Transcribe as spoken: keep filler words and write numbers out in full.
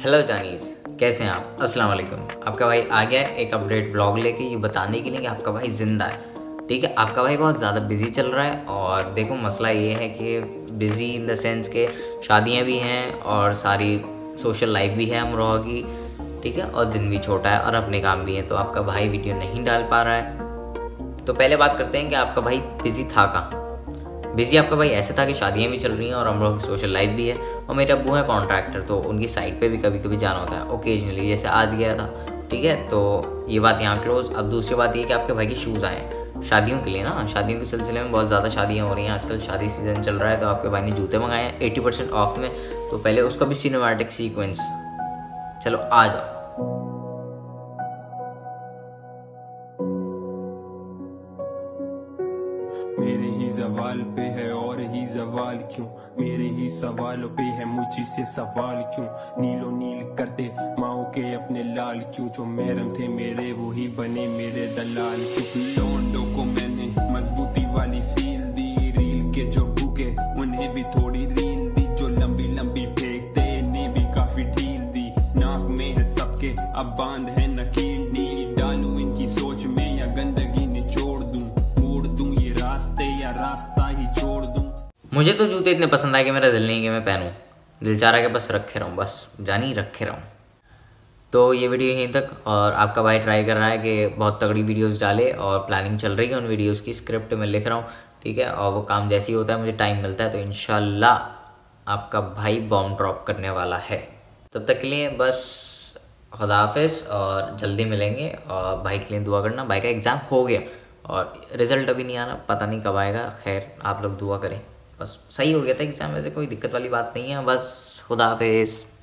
Hello जानीस, कैसे हैं आप? अस्सलाम वालेकुम। आपका भाई आ गया है एक अपडेट ब्लॉग लेके, ये बताने के लिए कि आपका भाई ज़िंदा है। ठीक है, आपका भाई बहुत ज़्यादा बिजी चल रहा है और देखो मसला ये है कि बिज़ी इन द सेंस के शादियां भी हैं और सारी सोशल लाइफ भी है अमरोहा की। ठीक है, और दिन भी छोटा है और अपने काम भी हैं, तो आपका भाई वीडियो नहीं डाल पा रहा है। तो पहले बात करते हैं कि आपका भाई बिज़ी था कहाँ। बिज़ी आपका भाई ऐसे था कि शादियां भी चल रही हैं और हम लोग की सोशल लाइफ भी है, और मेरे अब्बू हैं कॉन्ट्रैक्टर, तो उनकी साइड पे भी कभी कभी जाना होता है ओकेजनली, जैसे आज गया था। ठीक है, तो ये बात यहाँ क्लोज। अब दूसरी बात ये कि आपके भाई के शूज़ आए हैं शादियों के लिए ना, शादियों के सिलसिले में बहुत ज़्यादा शादियाँ हो रही हैं आजकल, शादी सीज़न चल रहा है, तो आपके भाई ने जूते मंगाए हैं एटी परसेंट ऑफ में। तो पहले उसका भी सिनेमैटिक सीक्वेंस, चलो आ जाओ। मेरे ही जवाल पे है और ही जवाल क्यों, मेरे ही सवालों पे है मुझी से सवाल क्यों। नीलो नील करते माओ के अपने लाल क्यों, जो महरम थे मेरे वो ही बने मेरे दलाल क्यों। लोंडो को मैंने मजबूती वाली फील दी, रील के जो भूखे उन्हें भी थोड़ी रील दी, जो लंबी लंबी फेंकते इन्हें भी काफी ढील दी। नाक में है सबके अब बांध है नकील, नीली डालू इनकी सोच में या गंदगी निचोड़ दूं, मोड़ दूं ये रास्ते या रास्ता ही छोड़ दूं। मुझे तो जूते इतने पसंद आए कि मेरा दिल नहीं कि मैं पहनूं, दिल चाह रहा है कि बस रखे रहूं, बस जानी रखे रहूं। तो ये वीडियो यहीं तक, और आपका भाई ट्राई कर रहा है कि बहुत तगड़ी वीडियोस डाले और प्लानिंग चल रही है उन वीडियोस की, स्क्रिप्ट मैं लिख रहा हूँ। ठीक है, और वो काम जैसे ही होता है, मुझे टाइम मिलता है, तो इंशाल्लाह आपका भाई बॉम्ब ड्रॉप करने वाला है। तब तक के लिए बस खुदा हाफिज़ और जल्दी मिलेंगे। और भाई के लिए दुआ करना, भाई का एग्ज़ाम हो गया और रिज़ल्ट अभी नहीं आना, पता नहीं कब आएगा, खैर आप लोग दुआ करें। बस सही हो गया था एग्ज़ाम, वैसे कोई दिक्कत वाली बात नहीं है, बस खुदा हाफिज़।